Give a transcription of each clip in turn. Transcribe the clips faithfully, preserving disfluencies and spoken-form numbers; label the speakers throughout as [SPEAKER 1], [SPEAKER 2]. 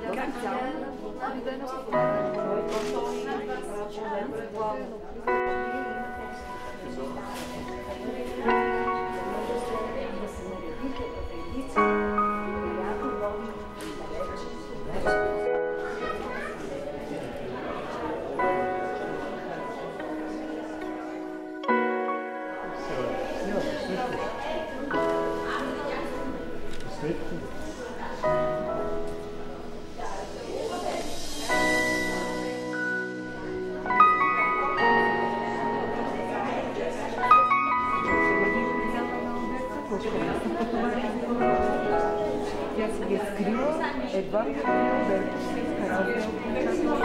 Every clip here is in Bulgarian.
[SPEAKER 1] Тя се ги е скрила, едва ги е скрила,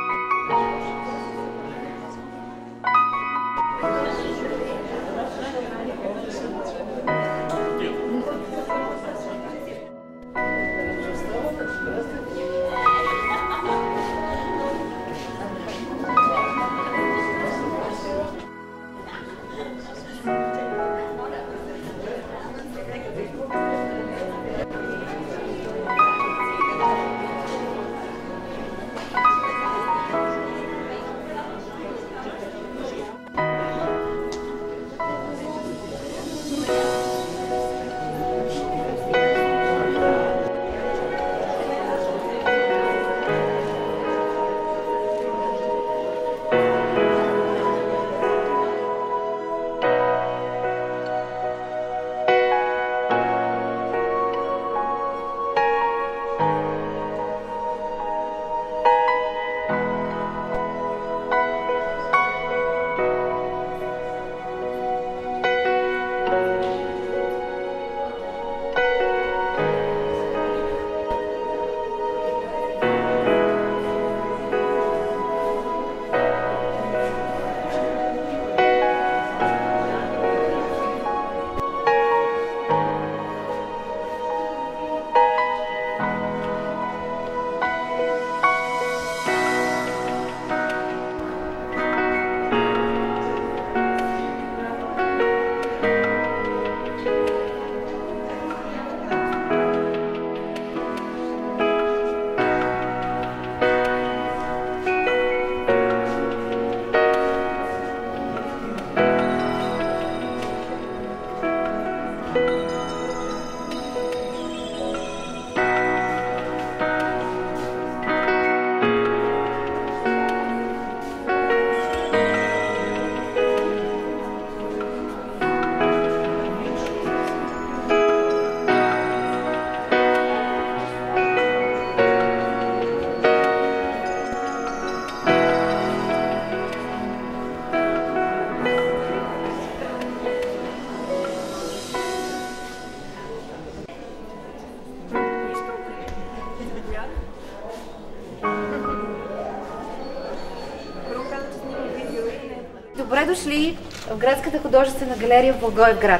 [SPEAKER 2] Добре дошли в Градската художествена галерия в Благоевград.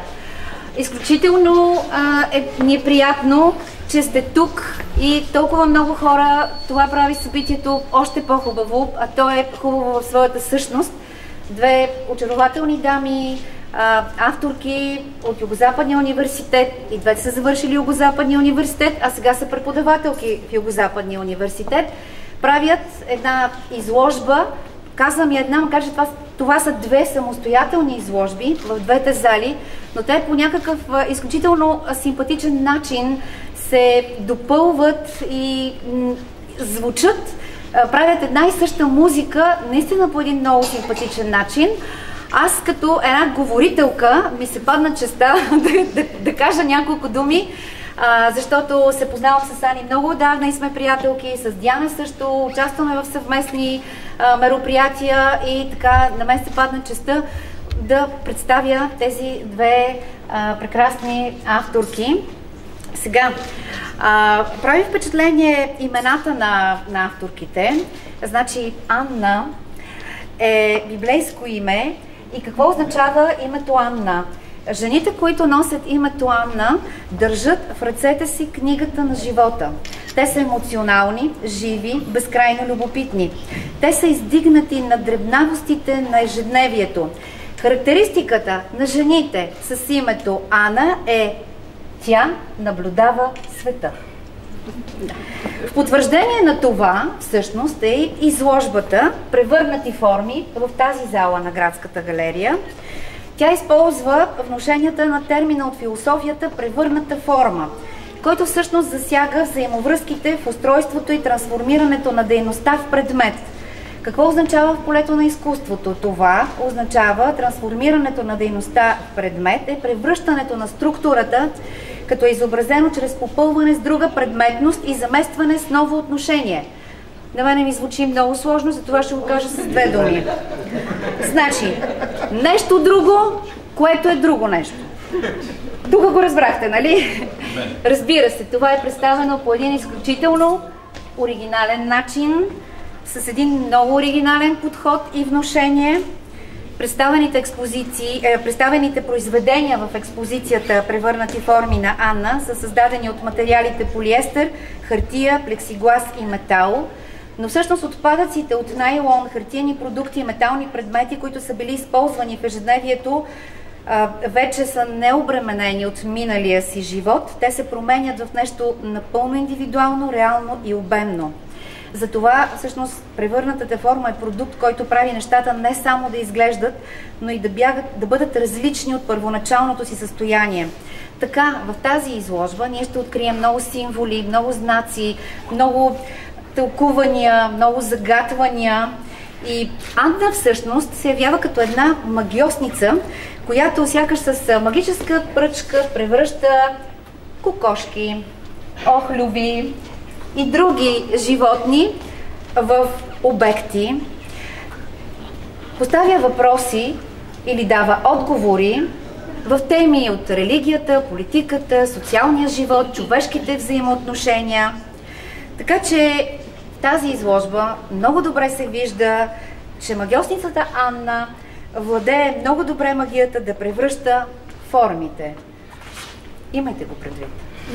[SPEAKER 2] Изключително а, е, ни е приятно, че сте тук и толкова много хора. Това прави събитието още по-хубаво, а то е хубаво в своята същност. Две очарователни дами, а, авторки от Югозападния университет, и двете са завършили Югозападния университет, а сега са преподавателки в Югозападния университет. Правят една изложба. Казвам и една, макар че това, това са две самостоятелни изложби в двете зали, но те по някакъв изключително симпатичен начин се допълват и звучат, правят една и съща музика, наистина по един много симпатичен начин. Аз като една говорителка ми се падна честа да, да, да кажа няколко думи, а, защото се познавам с Ани много отдавна и сме приятелки, с Диана също, участваме в съвместни а, мероприятия и така на мен се падна честа да представя тези две а, прекрасни авторки. Сега, а, прави впечатление имената на, на авторките. Значи Анна е библейско име. И какво означава името Анна? Жените, които носят името Анна, държат в ръцете си книгата на живота. Те са емоционални, живи, безкрайно любопитни. Те са издигнати на дребнавостите на ежедневието. Характеристиката на жените с името Ана е: тя наблюдава света. В потвърждение на това, всъщност, е изложбата "Превърнати форми" в тази зала на Градската галерия. Тя използва внушенията на термина от философията "превърната форма", който всъщност засяга взаимовръзките в устройството и трансформирането на дейността в предмет. Какво означава в полето на изкуството? Това означава трансформирането на дейността в предмет, е превръщането на структурата, като е изобразено чрез попълване с друга предметност и заместване с ново отношение. На мене ми звучи много сложно, затова ще го кажа с две думи. Значи, нещо друго, което е друго нещо. Тук го разбрахте, нали? Разбира се, това е представено по един изключително оригинален начин, с един много оригинален подход и внушение. Представените експозиции, е, представените произведения в експозицията "Превърнати форми" на Анна са създадени от материалите полиестер, хартия, плексиглас и метал, но всъщност отпадъците от найлон, хартиени продукти и метални предмети, които са били използвани в ежедневието, вече са необременени от миналия си живот. Те се променят в нещо напълно индивидуално, реално и обемно. Затова всъщност превърнатата форма е продукт, който прави нещата не само да изглеждат, но и да, бягат, да бъдат различни от първоначалното си състояние. Така, в тази изложба ние ще открием много символи, много знаци, много тълкувания, много загатвания. И Анна всъщност се явява като една магиосница, която сякаш с магическа пръчка превръща кокошки, охлюви и други животни в обекти, поставя въпроси или дава отговори в теми от религията, политиката, социалния живот, човешките взаимоотношения. Така че в тази изложба много добре се вижда, че магиосницата Анна владее много добре магията да превръща формите. Имайте го предвид.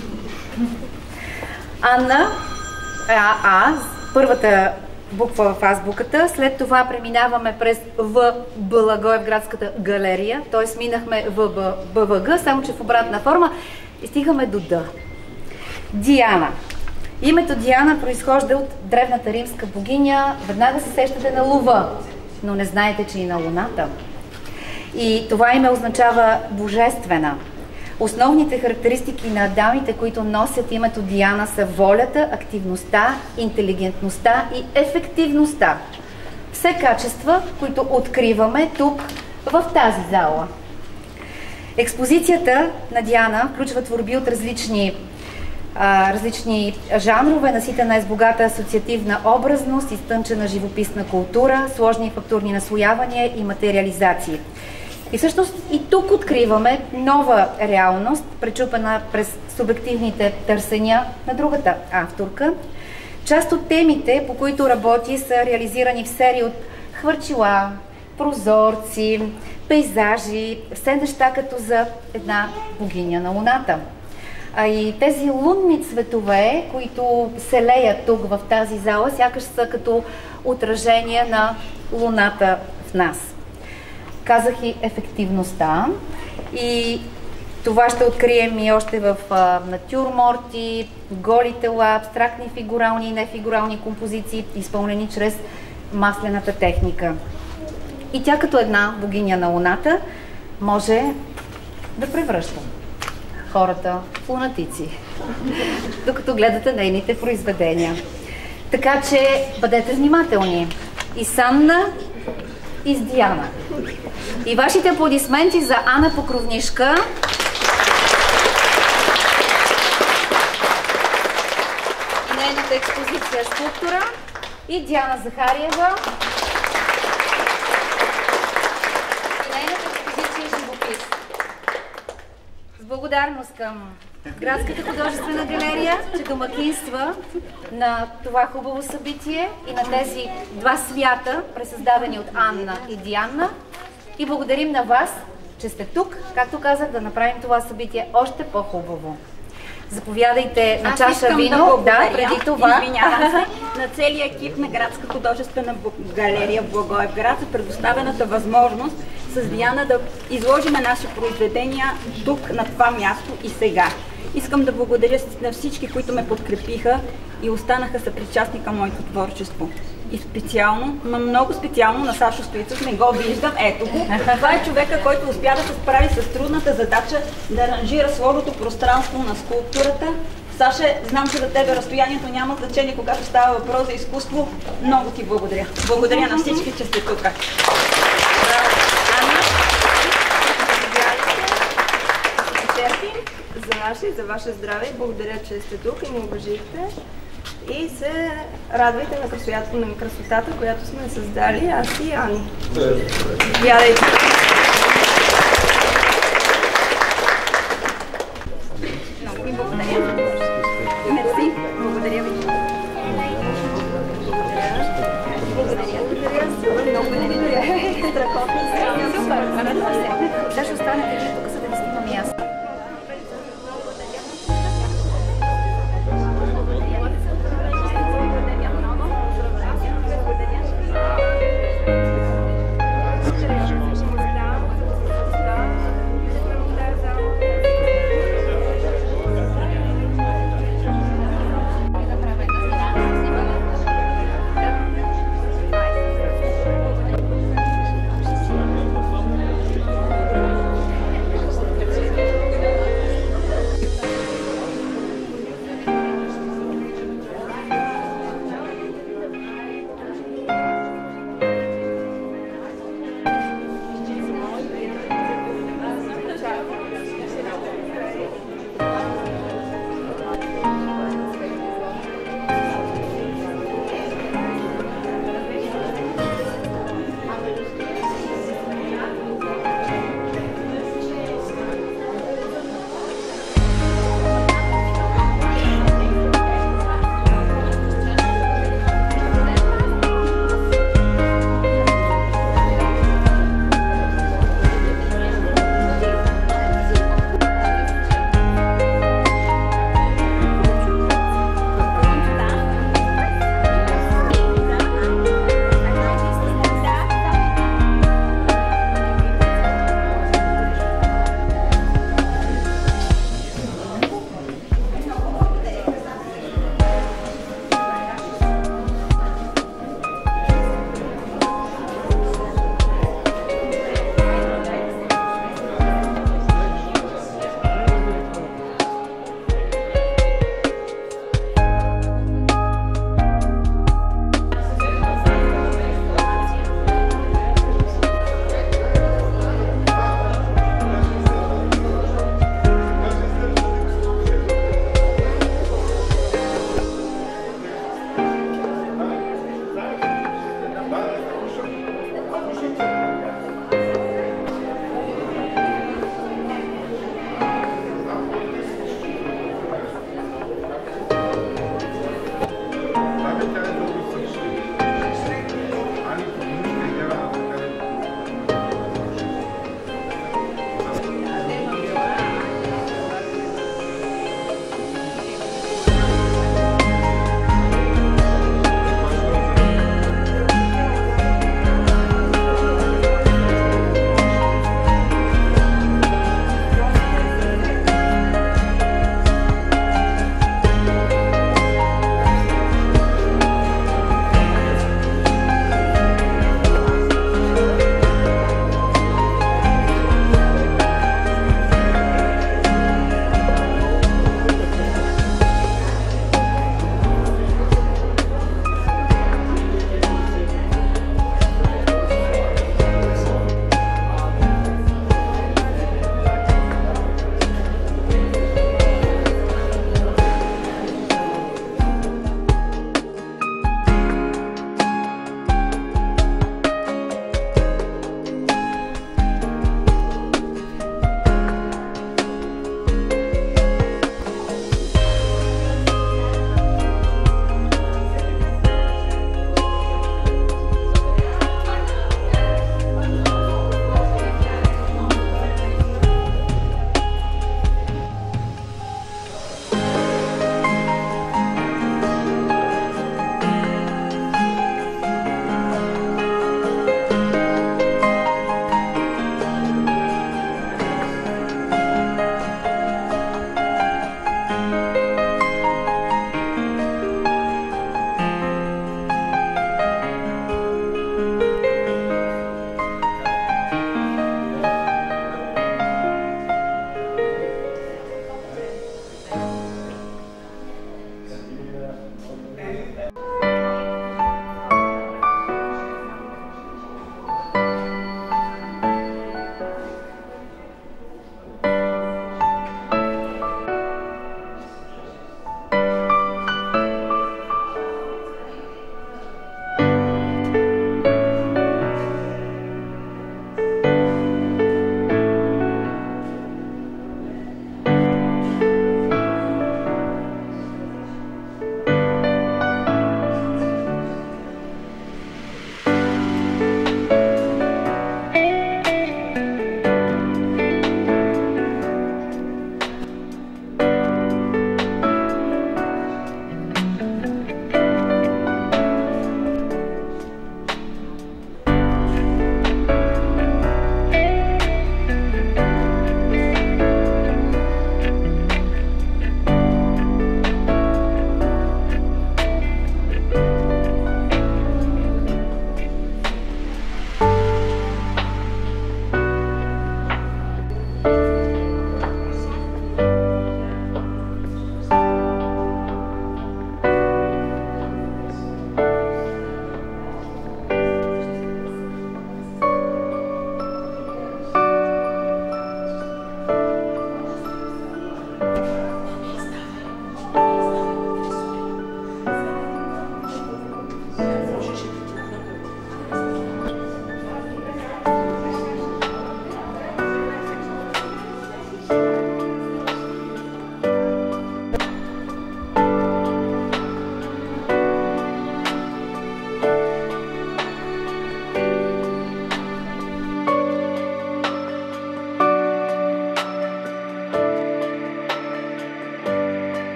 [SPEAKER 2] Анна, а, а, първата буква в азбуката, след това преминаваме през В, Благоевградската галерия, т.е. минахме В, Б, Б, В, Г, само че в обратна форма и стигаме до Д. Диана. Името Диана произхожда от древната римска богиня. Веднага се сещате на лова, но не знаете, че и на луната. И това име означава божествена. Основните характеристики на дамите, които носят името Диана, са волята, активността, интелигентността и ефективността. Все качества, които откриваме тук, в тази зала. Експозицията на Диана включва творби от различни, а, различни жанрове, наситена е с богата асоциативна образност, изтънчена живописна култура, сложни фактурни наслоявания и материализации. И всъщност и тук откриваме нова реалност, пречупена през субективните търсения на другата авторка. Част от темите, по които работи, са реализирани в серии от хвърчила, прозорци, пейзажи, все неща като за една богиня на луната. А и тези лунни цветове, които се леят тук в тази зала, сякаш са като отражение на луната в нас. Казах и ефективността, и това ще открием и още в а, натюрморти, голи тела, абстрактни фигурални и нефигурални композиции, изпълнени чрез маслената техника. И тя като една богиня на луната може да превръща хората в лунатици, докато гледате нейните произведения. Така че бъдете внимателни. И с Анна, и с Диана. И вашите аплодисменти за Ана Покровнишка. Нейната експозиция "Скулптура", и Диана Захариева. И нейната експозиция "Живопис". С благодарност към Градската художествена галерия, че домакинства на това хубаво събитие и на тези два свята, пресъздадени от Анна и Диана. И благодарим на вас, че сте тук, както казах, да направим това събитие още по-хубаво. Заповядайте на чаша вино.
[SPEAKER 3] Да,
[SPEAKER 2] преди това.
[SPEAKER 3] Извинявам се на целия екип на Градска художествена галерия в Благоевград за предоставената възможност с Диана да изложим наши произведения тук, на това място и сега. Искам да благодаря на всички, които ме подкрепиха и останаха съпричастни към моето творчество. И специално, но много специално на Сашо Стоицов, не го виждам, ето го. Това е човека, който успя да се справи с трудната задача да аранжира сложното пространство на скулптурата. Саше, знам, че за тебе разстоянието няма значение, когато става въпрос за изкуство. Много ти благодаря. Благодаря на всички, че сте тук.
[SPEAKER 4] За наше и за ваше здраве. Благодаря, че сте тук и ме уважихте. И се радвайте на красотата, на красотата, която сме създали аз и Ани. Вярвайте!